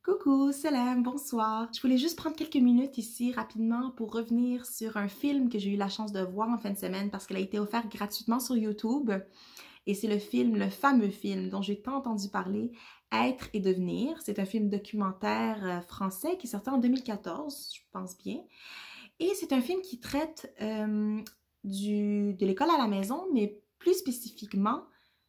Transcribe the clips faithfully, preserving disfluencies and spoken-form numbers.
Coucou, salam, bonsoir. Je voulais juste prendre quelques minutes ici rapidement pour revenir sur un film que j'ai eu la chance de voir en fin de semaine parce qu'il a été offert gratuitement sur YouTube. Et c'est le film, le fameux film dont j'ai tant entendu parler, Être et devenir. C'est un film documentaire français qui est sorti en deux mille quatorze, je pense bien. Et c'est un film qui traite euh, du, de l'école à la maison, mais plus spécifiquement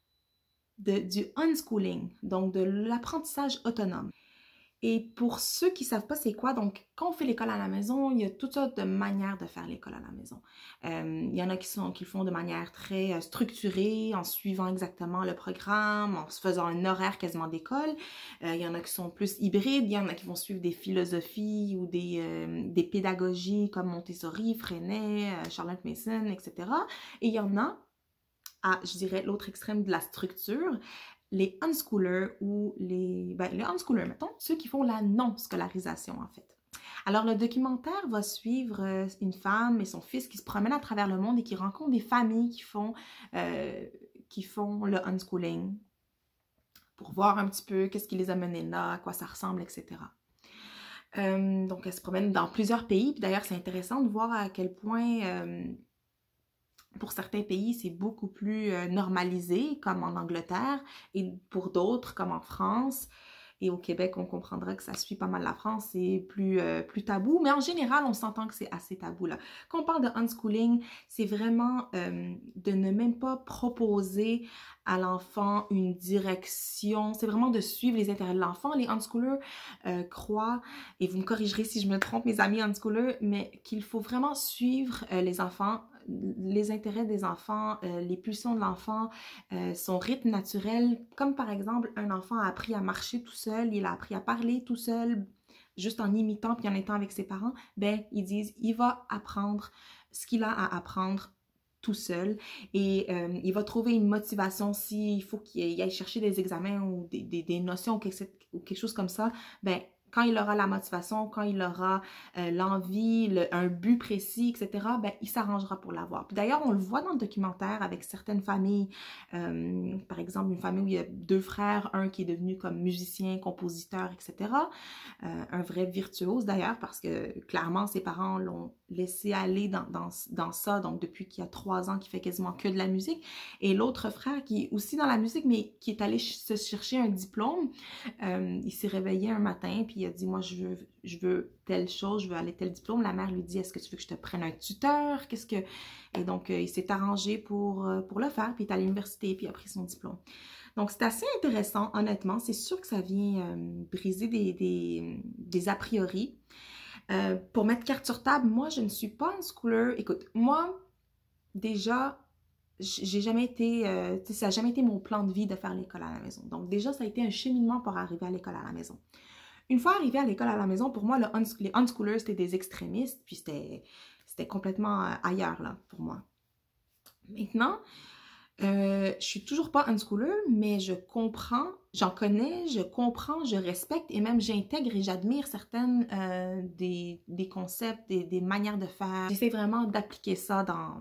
de, du unschooling, donc de l'apprentissage autonome. Et pour ceux qui ne savent pas c'est quoi, donc quand on fait l'école à la maison, il y a toutes sortes de manières de faire l'école à la maison. Euh, il y en a qui, sont, qui le font de manière très structurée, en suivant exactement le programme, en se faisant un horaire quasiment d'école. Euh, il y en a qui sont plus hybrides, il y en a qui vont suivre des philosophies ou des, euh, des pédagogies comme Montessori, Freinet, euh, Charlotte Mason, et cetera. Et il y en a, à, je dirais, l'autre extrême de la structure, les unschoolers ou les, ben, les unschoolers, mettons, ceux qui font la non-scolarisation, en fait. Alors, le documentaire va suivre une femme et son fils qui se promènent à travers le monde et qui rencontrent des familles qui font, euh, qui font le unschooling pour voir un petit peu qu'est-ce qui les a menés là, à quoi ça ressemble, et cetera. Euh, donc, elle se promène dans plusieurs pays. Puis d'ailleurs, c'est intéressant de voir à quel point... Euh, pour certains pays, c'est beaucoup plus euh, normalisé, comme en Angleterre, et pour d'autres, comme en France. Et au Québec, on comprendra que ça suit pas mal la France, c'est plus, euh, plus tabou. Mais en général, on s'entend que c'est assez tabou, là. Quand on parle de unschooling, c'est vraiment euh, de ne même pas proposer à l'enfant une direction. C'est vraiment de suivre les intérêts de l'enfant. Les unschoolers euh, croient, et vous me corrigerez si je me trompe, mes amis unschoolers, mais qu'il faut vraiment suivre euh, les enfants, les intérêts des enfants, euh, les pulsions de l'enfant, euh, son rythme naturel. Comme par exemple, un enfant a appris à marcher tout seul, il a appris à parler tout seul, juste en imitant puis en étant avec ses parents, ben ils disent, il va apprendre ce qu'il a à apprendre tout seul et euh, il va trouver une motivation s'il faut qu'il aille chercher des examens ou des, des, des notions ou quelque, ou quelque chose comme ça, ben quand il aura la motivation, quand il aura euh, l'envie, le, un but précis, et cetera, ben, il s'arrangera pour l'avoir. Puis d'ailleurs, on le voit dans le documentaire avec certaines familles, euh, par exemple une famille où il y a deux frères, un qui est devenu comme musicien, compositeur, et cetera. Euh, un vrai virtuose d'ailleurs, parce que clairement, ses parents l'ont laissé aller dans, dans, dans ça, donc depuis qu'il y a trois ans, qu'il fait quasiment que de la musique. Et l'autre frère qui est aussi dans la musique, mais qui est allé se chercher un diplôme, euh, il s'est réveillé un matin, puis il a dit, moi, je veux, je veux telle chose, je veux aller tel diplôme. La mère lui dit, est-ce que tu veux que je te prenne un tuteur? Qu'est-ce que... Et donc, euh, il s'est arrangé pour, euh, pour le faire, puis il est à l'université, puis il a pris son diplôme. Donc, c'est assez intéressant, honnêtement. C'est sûr que ça vient euh, briser des, des, des a priori. Euh, pour mettre carte sur table, moi, je ne suis pas un schooler. Écoute, moi, déjà... j'ai jamais été, euh, ça n'a jamais été mon plan de vie de faire l'école à la maison. Donc déjà, ça a été un cheminement pour arriver à l'école à la maison. Une fois arrivé à l'école à la maison, pour moi, le uns les unschoolers, c'était des extrémistes, puis c'était complètement euh, ailleurs, là, pour moi. Maintenant, euh, je suis toujours pas unschooler, mais je comprends, j'en connais, je comprends, je respecte, et même j'intègre et j'admire certaines euh, des, des concepts, des, des manières de faire. J'essaie vraiment d'appliquer ça dans...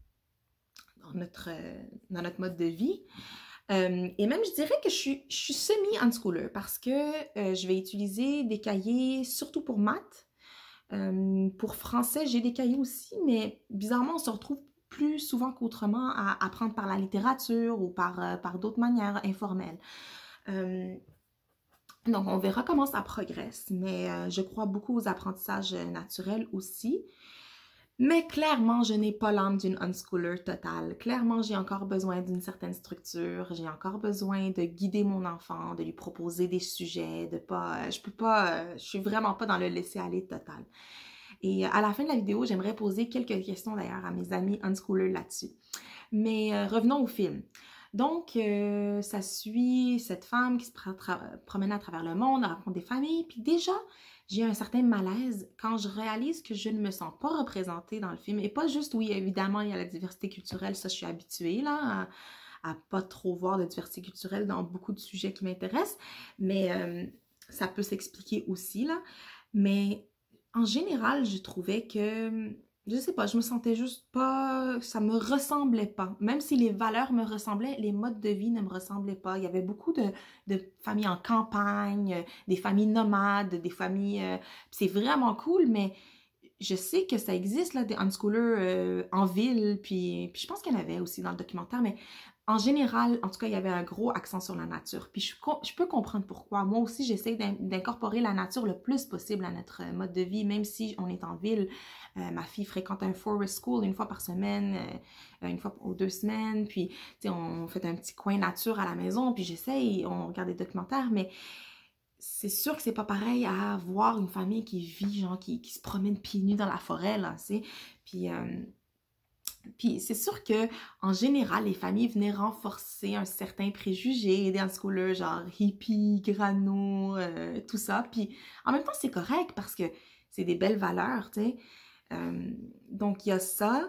Dans notre, dans notre mode de vie. Euh, et même, je dirais que je suis, je suis semi-unschooler parce que euh, je vais utiliser des cahiers, surtout pour maths. Euh, pour français, j'ai des cahiers aussi, mais bizarrement, on se retrouve plus souvent qu'autrement à apprendre par la littérature ou par, euh, par d'autres manières informelles. Euh, donc, on verra comment ça progresse, mais euh, je crois beaucoup aux apprentissages naturels aussi. Mais clairement, je n'ai pas l'âme d'une unschooler totale. Clairement, j'ai encore besoin d'une certaine structure. J'ai encore besoin de guider mon enfant, de lui proposer des sujets, de pas... Je peux pas... Je suis vraiment pas dans le laisser-aller total. Et à la fin de la vidéo, j'aimerais poser quelques questions d'ailleurs à mes amis unschoolers là-dessus. Mais euh, revenons au film. Donc, euh, ça suit cette femme qui se promène à travers le monde, elle rencontre des familles, puis déjà... j'ai un certain malaise quand je réalise que je ne me sens pas représentée dans le film. Et pas juste, oui, évidemment, il y a la diversité culturelle, ça, je suis habituée, là, à, à pas trop voir de diversité culturelle dans beaucoup de sujets qui m'intéressent. Mais euh, ça peut s'expliquer aussi, là. Mais en général, je trouvais que je sais pas, je me sentais juste pas, ça me ressemblait pas. Même si les valeurs me ressemblaient, les modes de vie ne me ressemblaient pas. Il y avait beaucoup de, de familles en campagne, euh, des familles nomades, des familles... euh, c'est vraiment cool, mais je sais que ça existe, là, des unschoolers euh, en ville, puis, puis je pense qu'il y en avait aussi dans le documentaire, mais en général, en tout cas, il y avait un gros accent sur la nature. Puis je, je peux comprendre pourquoi. Moi aussi, j'essaie d'incorporer la nature le plus possible à notre mode de vie, même si on est en ville. Euh, ma fille fréquente un forest school une fois par semaine, euh, une fois ou deux semaines, puis on fait un petit coin nature à la maison, puis j'essaye, on regarde des documentaires, mais c'est sûr que c'est pas pareil à voir une famille qui vit, genre, qui, qui se promène pieds nus dans la forêt, là, tu sais. Puis, euh, puis c'est sûr que en général, les familles venaient renforcer un certain préjugé des unschoolers, genre hippie, grano, euh, tout ça. Puis en même temps, c'est correct parce que c'est des belles valeurs, tu sais. Euh, donc, il y a ça.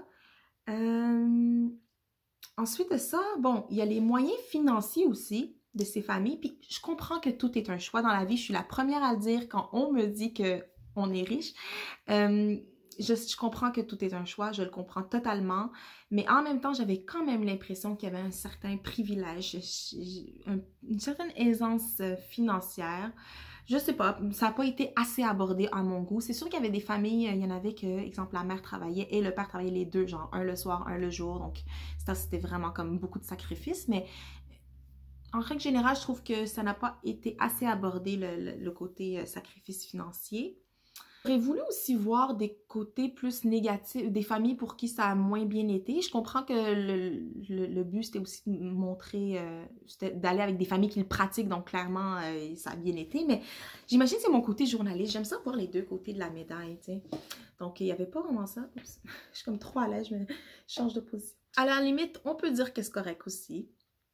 Euh, ensuite de ça, bon, il y a les moyens financiers aussi de ces familles. Puis je comprends que tout est un choix dans la vie. Je suis la première à le dire quand on me dit qu'on est riche. Euh, je, je comprends que tout est un choix, je le comprends totalement. Mais en même temps, j'avais quand même l'impression qu'il y avait un certain privilège, un, une certaine aisance financière. Je sais pas, ça n'a pas été assez abordé à mon goût. C'est sûr qu'il y avait des familles, il y en avait que, exemple, la mère travaillait et le père travaillait les deux, genre un le soir, un le jour. Donc, c'était vraiment comme beaucoup de sacrifices. Mais en règle générale, je trouve que ça n'a pas été assez abordé, le, le, le côté sacrifice financier. J'aurais voulu aussi voir des côtés plus négatifs, des familles pour qui ça a moins bien été. Je comprends que le, le, le but, c'était aussi de montrer, euh, d'aller avec des familles qui le pratiquent, donc clairement, euh, ça a bien été. Mais j'imagine que c'est mon côté journaliste. J'aime ça voir les deux côtés de la médaille, tu sais. Donc, il n'y avait pas vraiment ça. Oups, je suis comme trop à l'aise, je, me... je change de position. À la limite, on peut dire que c'est correct aussi.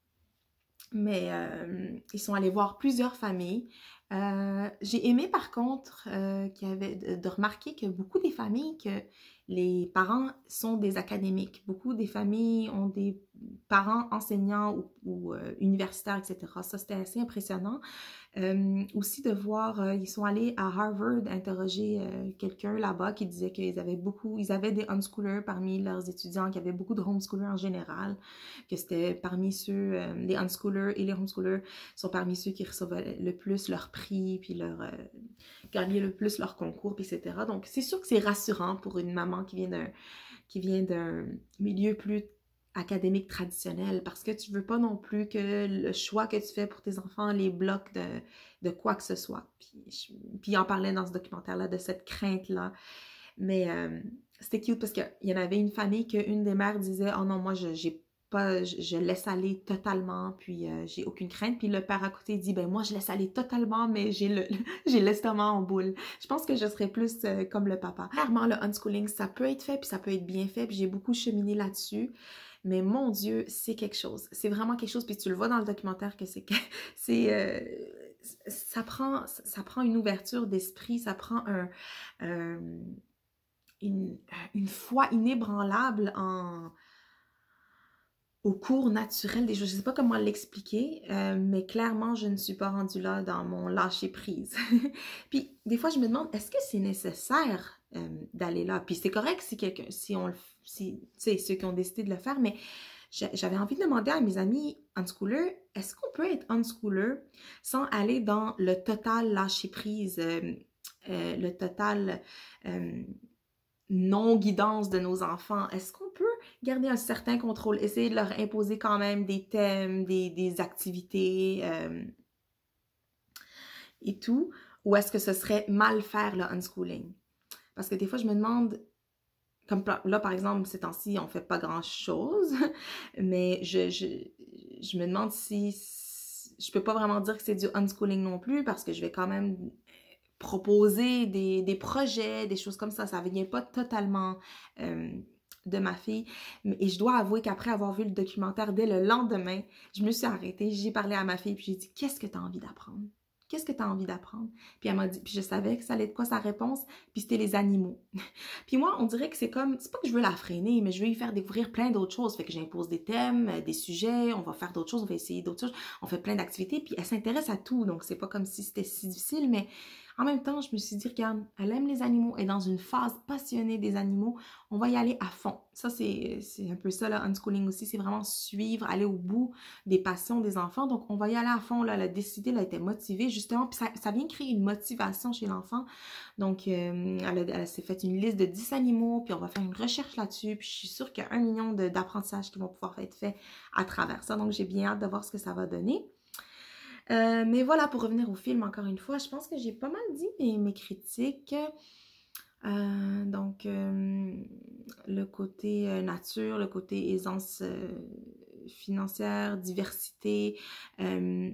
Mais euh, ils sont allés voir plusieurs familles. Euh, j'ai aimé par contre euh, qu'il y avait de, de remarquer que beaucoup des familles, que les parents sont des académiques. Beaucoup des familles ont des parents enseignants ou, ou euh, universitaires, et cetera. Ça, c'était assez impressionnant. Euh, aussi de voir, euh, ils sont allés à Harvard interroger euh, quelqu'un là-bas qui disait qu'ils avaient beaucoup, ils avaient des unschoolers parmi leurs étudiants, qu'il y avait beaucoup de homeschoolers en général, que c'était parmi ceux, euh, les unschoolers et les homeschoolers sont parmi ceux qui recevaient le plus leur prix, puis leur euh, gagnaient le plus leur concours, puis et cetera. Donc c'est sûr que c'est rassurant pour une maman qui vient d'un qui vient d'un milieu plus académique traditionnel, parce que tu veux pas non plus que le choix que tu fais pour tes enfants les bloque de, de quoi que ce soit. Puis, je, puis on parlait dans ce documentaire-là de cette crainte-là. Mais euh, c'était cute parce qu'il y en avait une famille qu'une des mères disait « Oh non, moi, je j'ai pas, je, je laisse aller totalement, puis euh, j'ai aucune crainte. » Puis le père à côté dit « Ben moi, je laisse aller totalement, mais j'ai le j'ai l'estomac en boule. » Je pense que je serais plus euh, comme le papa. Clairement, le unschooling, ça peut être fait, puis ça peut être bien fait, puis j'ai beaucoup cheminé là-dessus. Mais mon Dieu, c'est quelque chose. C'est vraiment quelque chose. Puis tu le vois dans le documentaire que c'est... c'est euh, ça, prend, ça prend une ouverture d'esprit, ça prend un, euh, une, une foi inébranlable en, au cours naturel des choses. Je ne sais pas comment l'expliquer, euh, mais clairement, je ne suis pas rendue là dans mon lâcher-prise. Puis des fois, je me demande, est-ce que c'est nécessaire euh, d'aller là? Puis c'est correct si quelqu'un, si on le si, tu sais, ceux qui ont décidé de le faire, mais j'avais envie de demander à mes amis unschoolers, est-ce qu'on peut être unschooler sans aller dans le total lâcher-prise, euh, euh, le total euh, non-guidance de nos enfants? Est-ce qu'on peut garder un certain contrôle, essayer de leur imposer quand même des thèmes, des, des activités euh, et tout? Ou est-ce que ce serait mal faire le unschooling? Parce que des fois, je me demande, comme là, par exemple, ces temps-ci, on fait pas grand-chose, mais je, je, je me demande si, si je peux pas vraiment dire que c'est du unschooling non plus, parce que je vais quand même proposer des, des projets, des choses comme ça. Ça ne vient pas totalement euh, de ma fille. Et je dois avouer qu'après avoir vu le documentaire, dès le lendemain, je me suis arrêtée, j'ai parlé à ma fille, puis j'ai dit « Qu'est-ce que tu as envie d'apprendre? » Qu'est-ce que tu as envie d'apprendre? Puis elle m'a dit, puis je savais que ça allait être quoi sa réponse, puis c'était les animaux. Puis moi, on dirait que c'est comme, c'est pas que je veux la freiner, mais je veux lui faire découvrir plein d'autres choses. Fait que j'impose des thèmes, des sujets, on va faire d'autres choses, on va essayer d'autres choses, on fait plein d'activités, puis elle s'intéresse à tout, donc c'est pas comme si c'était si difficile, mais en même temps, je me suis dit, regarde, elle aime les animaux, elle est dans une phase passionnée des animaux, on va y aller à fond. Ça, c'est un peu ça, le unschooling aussi, c'est vraiment suivre, aller au bout des passions des enfants. Donc, on va y aller à fond, là, elle a décidé, elle a été motivée, justement, puis ça, ça vient créer une motivation chez l'enfant. Donc, euh, elle, a- elle s'est fait une liste de dix animaux, puis on va faire une recherche là-dessus, puis je suis sûre qu'il y a un million d'apprentissages qui vont pouvoir être faits à travers ça. Donc, j'ai bien hâte de voir ce que ça va donner. Euh, mais voilà, pour revenir au film, encore une fois, je pense que j'ai pas mal dit mes, mes critiques. Euh, donc, euh, le côté euh, nature, le côté aisance euh, financière, diversité, euh,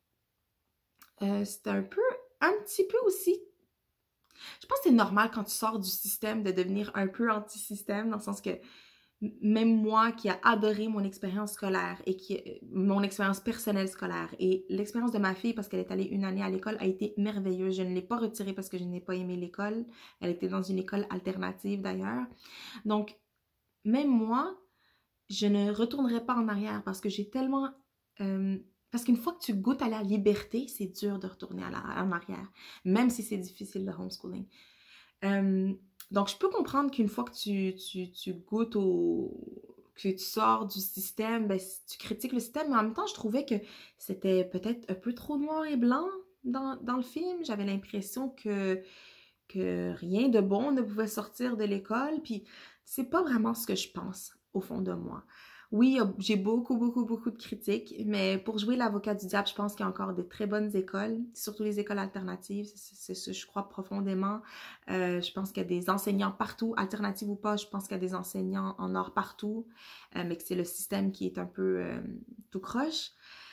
euh, c'est un peu, un petit peu aussi. Je pense que c'est normal quand tu sors du système de devenir un peu anti-système, dans le sens que même moi qui a adoré mon expérience scolaire et qui mon expérience personnelle scolaire et l'expérience de ma fille parce qu'elle est allée une année à l'école a été merveilleuse. Je ne l'ai pas retirée parce que je n'ai pas aimé l'école. Elle était dans une école alternative d'ailleurs. Donc, même moi, je ne retournerai pas en arrière parce que j'ai tellement... Euh, parce qu'une fois que tu goûtes à la liberté, c'est dur de retourner à la, en arrière, même si c'est difficile le homeschooling. Euh, donc, je peux comprendre qu'une fois que tu, tu, tu goûtes au... que tu sors du système, ben, tu critiques le système, mais en même temps, je trouvais que c'était peut-être un peu trop noir et blanc dans, dans le film. J'avais l'impression que, que rien de bon ne pouvait sortir de l'école, puis c'est pas vraiment ce que je pense au fond de moi. Oui, j'ai beaucoup, beaucoup, beaucoup de critiques, mais pour jouer l'avocat du diable, je pense qu'il y a encore de très bonnes écoles, surtout les écoles alternatives, c'est ce que je crois profondément. Euh, je pense qu'il y a des enseignants partout, alternatives ou pas, je pense qu'il y a des enseignants en or partout, euh, mais que c'est le système qui est un peu euh, tout croche.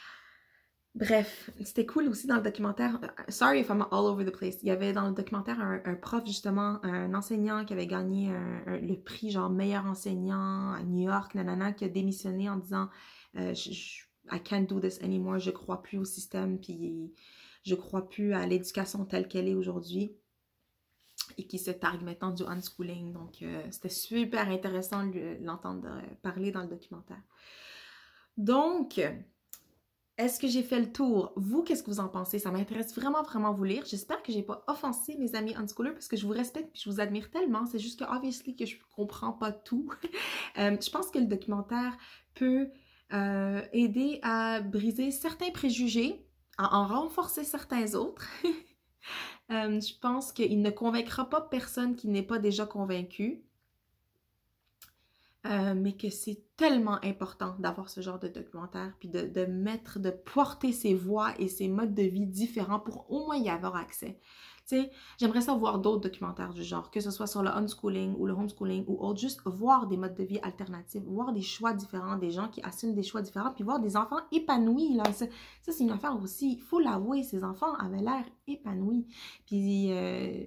Bref, c'était cool aussi dans le documentaire. Sorry if I'm all over the place. Il y avait dans le documentaire un, un prof, justement, un enseignant qui avait gagné un, un, le prix, genre, meilleur enseignant à New York, nanana, qui a démissionné en disant euh, je, je, I can't do this anymore, je crois plus au système, puis je crois plus à l'éducation telle qu'elle est aujourd'hui. Et qui se targue maintenant du unschooling. Donc, euh, c'était super intéressant de l'entendre parler dans le documentaire. Donc, est-ce que j'ai fait le tour? Vous, qu'est-ce que vous en pensez? Ça m'intéresse vraiment, vraiment vous lire. J'espère que j'ai pas offensé mes amis unschoolers parce que je vous respecte et je vous admire tellement. C'est juste que, obviously, que je comprends pas tout. euh, je pense que le documentaire peut euh, aider à briser certains préjugés, à en renforcer certains autres. euh, je pense qu'il ne convaincra pas personne qui n'est pas déjà convaincu. Euh, mais que c'est tellement important d'avoir ce genre de documentaire, puis de, de mettre, de porter ses voix et ses modes de vie différents pour au moins y avoir accès. Tu sais, j'aimerais ça voir d'autres documentaires du genre, que ce soit sur le unschooling ou le homeschooling ou autre, juste voir des modes de vie alternatifs, voir des choix différents, des gens qui assument des choix différents, puis voir des enfants épanouis, là. Ça, ça c'est une affaire aussi, il faut l'avouer, ces enfants avaient l'air épanouis. Puis, euh,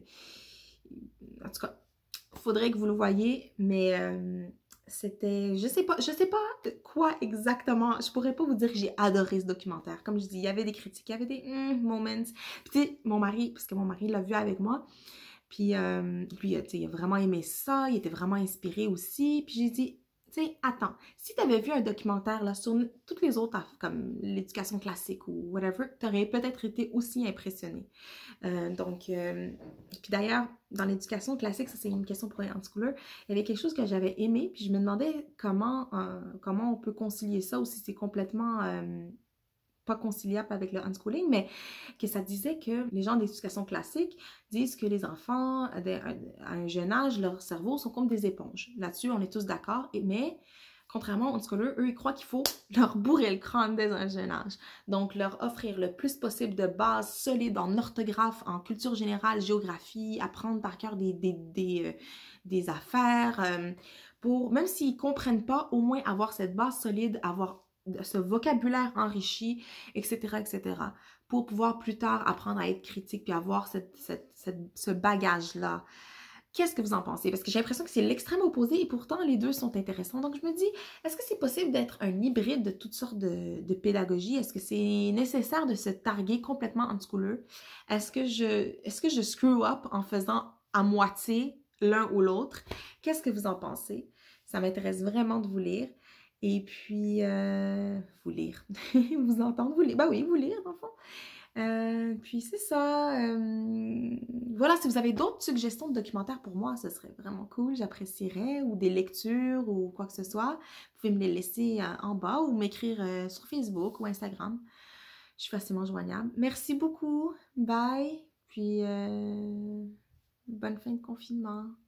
en tout cas, il faudrait que vous le voyez, mais... Euh, c'était, je sais pas, je sais pas quoi exactement, je pourrais pas vous dire que j'ai adoré ce documentaire. Comme je dis, il y avait des critiques, il y avait des mm, moments. Puis tu sais, mon mari, parce que mon mari l'a vu avec moi, puis euh, lui, tu sais, il a vraiment aimé ça, il était vraiment inspiré aussi. Puis j'ai dit, tu sais, attends, si tu avais vu un documentaire là sur toutes les autres, comme l'éducation classique ou whatever, tu aurais peut-être été aussi impressionné. Euh, donc, euh, puis d'ailleurs, dans l'éducation classique, ça c'est une question pour les unschoolers, il y avait quelque chose que j'avais aimé, puis je me demandais comment, euh, comment on peut concilier ça ou si c'est complètement euh, pas conciliable avec le unschooling, mais que ça disait que les gens d'éducation classique disent que les enfants, à un jeune âge, leurs cerveaux sont comme des éponges. Là-dessus, on est tous d'accord, mais... Contrairement aux unschoolers, eux, ils croient qu'il faut leur bourrer le crâne dès un jeune âge. Donc, leur offrir le plus possible de bases solides en orthographe, en culture générale, géographie, apprendre par cœur des, des, des, euh, des affaires, euh, pour, même s'ils ne comprennent pas, au moins avoir cette base solide, avoir ce vocabulaire enrichi, et cetera, et cetera, pour pouvoir plus tard apprendre à être critique puis avoir cette, cette, cette, ce bagage-là. Qu'est-ce que vous en pensez? Parce que j'ai l'impression que c'est l'extrême opposé et pourtant les deux sont intéressants. Donc je me dis, est-ce que c'est possible d'être un hybride de toutes sortes de, de pédagogies? Est-ce que c'est nécessaire de se targuer complètement unschooler? Est-ce que je, est-ce que je screw up en faisant à moitié l'un ou l'autre? Qu'est-ce que vous en pensez? Ça m'intéresse vraiment de vous lire. Et puis, euh, vous lire, vous entendre, vous lire. Ben oui, vous lire, dans le fond. Euh, puis c'est ça. Euh, voilà, si vous avez d'autres suggestions de documentaires pour moi, ce serait vraiment cool, j'apprécierais, ou des lectures ou quoi que ce soit. Vous pouvez me les laisser euh, en bas ou m'écrire euh, sur Facebook ou Instagram. Je suis facilement joignable. Merci beaucoup. Bye. Puis, euh, bonne fin de confinement.